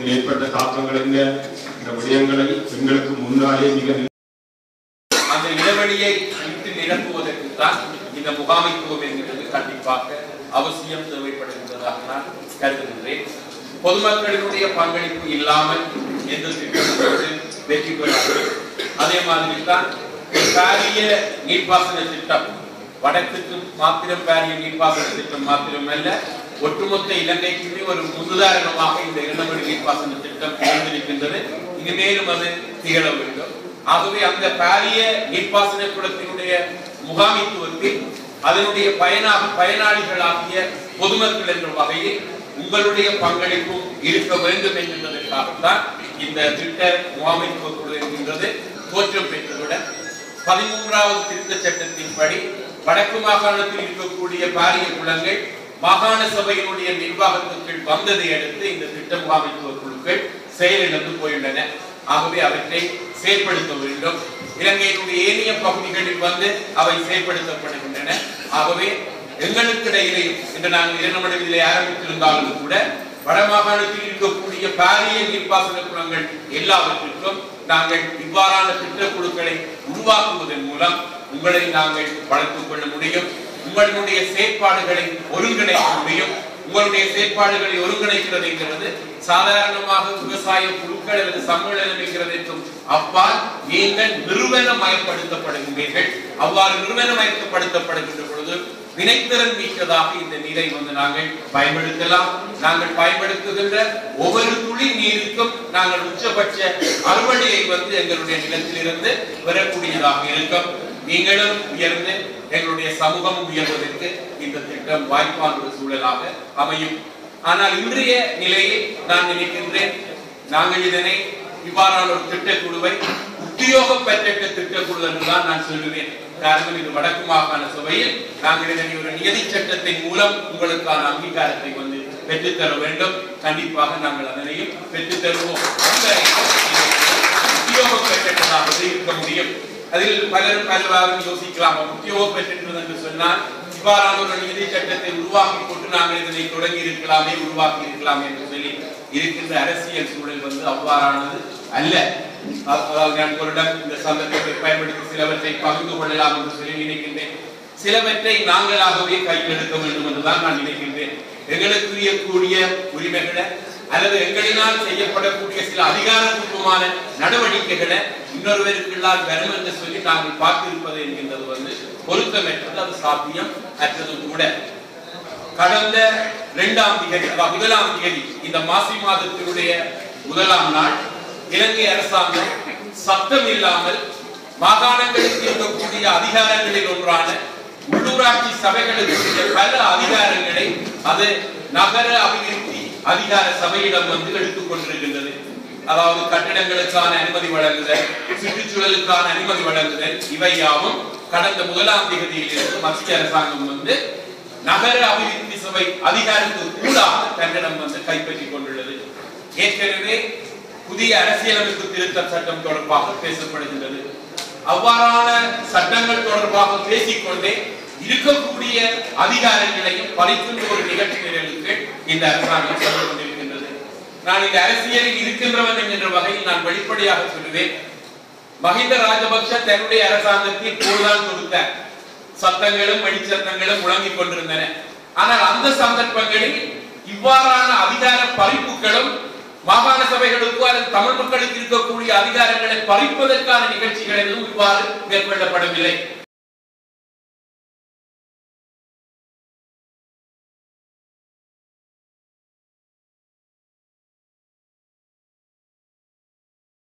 ஏற்பட்ட தாக்கங்கள் என்ன இந்த விடயங்களை எங்களுக்கு முன்னாலே மிக அந்த இடைவெளியை விட்டு நிரப்புவதற்கு தான் இந்த முகாமைத்துவம் என்கிறது கண்டிப்பாக அவசியம் தேவைப்படுகின்றதாக நான் கருதுகின்றேன். பொதுமக்களினுடைய பங்களிப்பு இல்லாமல் எந்த திட்டம் வெற்றி பெறாது. அதே மாதிரி தான் பாரிய நீர்ப்பாசன திட்டம் வடக்குக்கு மாத்திரம் பாரிய நீர்ப்பாசன திட்டம் மாத்திரமல்ல, ஒட்டுமொத்த இலங்கைக்குமே ஒரு முன்னுதாரணமாக இந்த இரண்டாவது நீர்ப்பாசன திட்டம் இருந்திருக்கின்றது. இங்கு மேலும் அது திகழ வேண்டும். ஆகவே அந்த பாரிய நீர்ப்பாசன குளத்தினுடைய முகாமைத்துவத்தில் அதனுடைய பயனாளிகளாகிய பொதுமக்கள் என்ற வகையில் உங்களுடைய பங்களிப்பும் இருக்க வேண்டும் என்பதற்காகத்தான் இந்த திட்ட முகாமைத்துவ குழு என்கின்றது தோற்றம் பெற்றதுடன் 13வது திருத்த சட்டத்தின்படி வடக்கு மாகாணத்தில் இருக்கக்கூடிய பாரிய குளங்கள் மாகாண சபையினுடைய நிர்வாகத்திற்கு வந்ததை அடுத்து இந்த திட்ட முகாமைத்துவ குழுக்கள் செயலிழந்து போயுள்ளன. ஆகவே அவற்றை செயல்படுத்த வேண்டும். இலங்கையினுடைய ஏனைய பகுதிகளில் வந்து அவை செயல்படுத்தப்படுகின்றன. ஆகவே எங்களுக்கு இடையிலேயும் இன்று நாங்கள் இரண்டாம் ஆரம்பித்திருந்தாலும் கூட வடமாகாணத்தில் இருக்கக்கூடிய பாரிய நீர்ப்பாசன குளங்கள் எல்லாவற்றிற்கும் நாங்கள் இவ்வாறான திட்டக்குழுக்களை உருவாக்குவதன் மூலம் உங்களை நாங்கள் வளர்த்துக் கொள்ள முடியும். உங்களுடைய செயற்பாடுகளை ஒருங்கிணைக்க முடியும். உங்களுடைய செயற்பாடுகளை ஒருங்கிணைக்கிறது என்கிறது சாதாரணமாக விவசாய குழுக்கள் அல்லது சம்மேளனம் என்கிறது என்றும் அவ்வாறு நீங்கள் நிறுவனமயப்படுத்தப்படுகின்றீர்கள். அவ்வாறு நிறுவனமயப்படுத்தப்படுகின்ற பொழுது வினைத்திறன் மிக்கதாக இந்த நீரை வந்து நாங்கள் பயன்படுத்தலாம். நாங்கள் பயன்படுத்துகின்ற ஒவ்வொரு துளி நீருக்கும் நாங்கள் உச்சபட்ச அறுவடையை வந்து எங்களுடைய நிலத்திலிருந்து பெறக்கூடியதாக இருக்கும். நீங்களும் உயர்ந்து எங்களுடைய சமூகம் உயர்வதற்கு இந்த திட்டம் வாய்ப்பான ஒரு சூழலாக அமையும். ஆனால் இன்றைய நிலையில் நான் நினைக்கின்றேன், நாங்கள் இதனை இவ்வாறான ஒரு திட்டக்குழுவை உத்தியோகம் பெற்ற திட்டக்குழு என்றுதான் நான் சொல்லுவேன். காரணம், இது வடக்கு மாகாண சபையில் நாங்கள் இதனை ஒரு நியதி சட்டத்தின் மூலம் உங்களுக்கான அங்கீகாரத்தை வந்து பெற்றுத்தர வேண்டும். கண்டிப்பாக நாங்கள் அதனையும் பெற்றுத்தருவோம். உத்தியோகம் பெற்றதாக இருக்க முடியும். அதில் பலரும் பலவாறு யோசிக்கலாம், உத்தியோகம் பெற்றது என்று சொன்னால் இவ்வாறான ஒரு நிதி சட்டத்தை உருவாக்கி கொண்டு நாங்கள் இதனை தொடங்கி இருக்கலாமே, உருவாக்கி இருக்கலாமே என்று சொல்லி இருக்கின்ற அரசியல் சூழல் வந்து அவ்வாறானது அல்ல. நான் ஒருடம் இந்த சந்தர்ப்பத்தை பயன்படுத்தி சிலவற்றை பகிர்ந்து கொள்ளலாம் என்று சொல்லி நினைக்கின்றேன். சிலவற்றை நாங்களாகவே கையில் எடுக்க வேண்டும் என்றுதான் நான் நினைக்கின்றேன். எங்களுக்கு கூடிய உரிமைகளை அல்லது எங்களினால் செய்யப்படக்கூடிய சில அதிகாரப்பூர்வமான நடவடிக்கைகளை இன்னொருவருக்குள்ளால் வரும் என்று சொல்லி நாங்கள் பார்த்திருப்பது என்கின்றது வந்து பொருத்தமற்றது, அது சாத்தியம் அற்றதும் கூட. கடந்த 2ஆம் தேதி 1ஆம் தேதி இந்த மாசி மாதத்தினுடைய 1ஆம் நாள் இலங்கை அரசாங்கம் சத்தம் இல்லாமல் மாகாணங்களுக்கு இருக்கக்கூடிய அதிகாரங்களில் ஒன்றான உள்ளூராட்சி சபைகளுக்கு பல அதிகாரங்களை அது நகர அபிவிருத்தி அதிகார சபையிடம் வந்து எடுத்துக் கொண்டிருக்கின்றது. அதாவது கட்டிடங்களுக்கான அனுமதி வழங்குதல், சுற்றுச்சூழலுக்கான அனுமதி வழங்குதல், இவை யாவும் கடந்த 1ஆம் தேதியிலிருந்து மத்திய அரசாங்கம் வந்து நகர அபிவிருத்தி சபை அதிகாரத்துக்கு கூடாக தன்னிடம் வந்து கைப்பற்றிக் கொண்டுள்ளது. ஏற்கனவே புதிய அரசியலமைப்பு திருத்த சட்டம் தொடர்பாக பேசப்படுகின்றது. அவ்வாறான சட்டங்கள் தொடர்பாக பேசிக்கொண்டே இருக்கக்கூடிய அதிகாரங்களையும் பறிக்கின்ற ஒரு நிகழ்ச்சி நிரலுக்கு இந்த அரசாங்கம் சென்று கொண்டிருக்கின்றது. நான் இந்த அரசியலில் இருக்கின்றவன் என்கின்ற வகையில் நான் வெளிப்படையாக சொல்லுவேன், மஹிந்த ராஜபக்ஷ தன்னுடைய அரசாங்கத்தில் போர்தான் கொடுத்த சத்தங்களும் வெடிச்சத்தங்களும் முழங்கிக் கொண்டிருந்தன. ஆனால் அந்த சந்தர்ப்பங்களில் இவ்வாறான அதிகார பறிப்புகளும் மாகாண சபைகளுக்கு அல்லது தமிழ் மக்களுக்கு இருக்கக்கூடிய அதிகாரங்களை பறிப்பதற்கான நிகழ்ச்சிகள் எதுவும் இவ்வாறு மேற்கொள்ளப்படவில்லை.